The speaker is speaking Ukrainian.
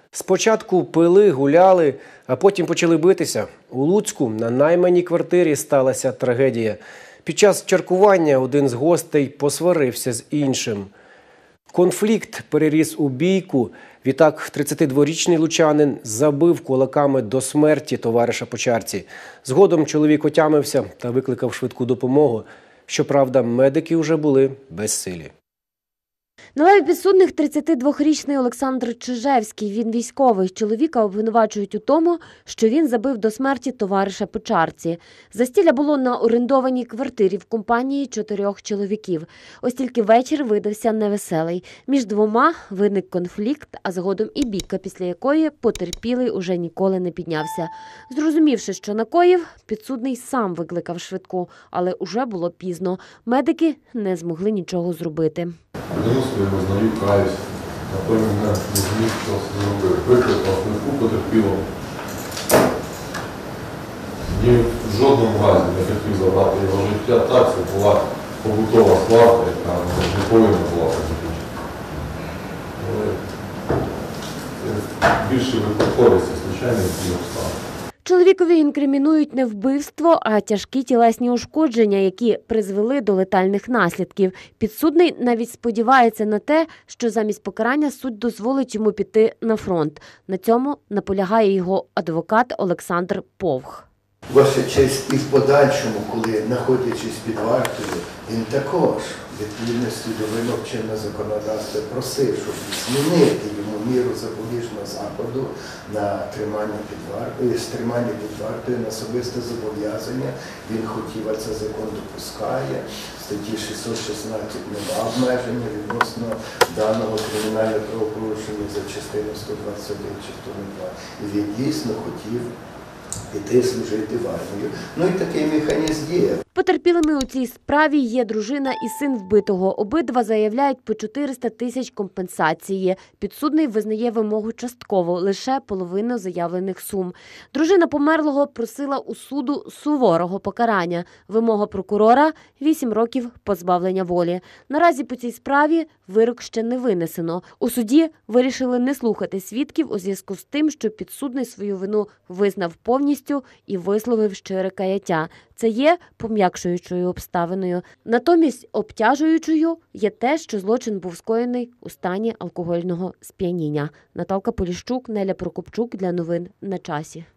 Спочатку пили, гуляли, а потім почали битися. У Луцьку на найманій квартирі сталася трагедія. Під час чаркування один з гостей посварився з іншим. Конфлікт переріс у бійку. Відтак 32-річний лучанин забив кулаками до смерті товариша по чарці. Згодом чоловік отямився та викликав швидку допомогу. Щоправда, медики вже були безсилі. На лаві підсудних 32-річний Олександр Чижевський. Він військовий. Чоловіка обвинувачують у тому, що він забив до смерті товариша по чарці. Застілля було на орендованій квартирі в компанії 4 чоловіків. Ось тільки вечір видався невеселий. Між двома виник конфлікт, а згодом і бійка, після якої потерпілий уже ніколи не піднявся. Зрозумівши, що накоїв, підсудний сам викликав швидку, але уже було пізно. Медики не змогли нічого зробити. Вину свою визнаю, каюсь. На той момент не зміг щось зробити. Викликав швидку потерпілого. Ні в жодному разі не хотів забрати його життя. Так, це була побутова сварка, яка не повинна була закінчити. Але це більше випадковість, звичайно, які обставини. Чоловікові інкримінують не вбивство, а тяжкі тілесні ушкодження, які призвели до летальних наслідків. Підсудний навіть сподівається на те, що замість покарання суд дозволить йому піти на фронт. На цьому наполягає його адвокат Олександр Повх. Ваша честь, і в подальшому, коли, знаходячись під вартою, він також, відповідності до вимог чинного законодавства, просив, щоб змінити йому міру запобіжного заходу на тримання під вартою, на особисте зобов'язання. Він хотів, а це закон допускає. В статті 616 нема обмеження відносно даного кримінального правопорушення за частину 121 чи 102. І він дійсно хотів піти служити в армію. Ну і такий механізм є. Потерпілими у цій справі є дружина і син вбитого. Обидва заявляють по 400 тисяч компенсації. Підсудний визнає вимогу частково, лише половину заявлених сум. Дружина померлого просила у суду суворого покарання. Вимога прокурора – 8 років позбавлення волі. Наразі по цій справі вирок ще не винесено. У суді вирішили не слухати свідків у зв'язку з тим, що підсудний свою вину визнав повністю і висловив щире каяття. Це є пом'якшуючою обставиною. Натомість обтяжуючою є те, що злочин був скоєний у стані алкогольного сп'яніння. Наталка Поліщук, Неля Прокопчук для новин на часі.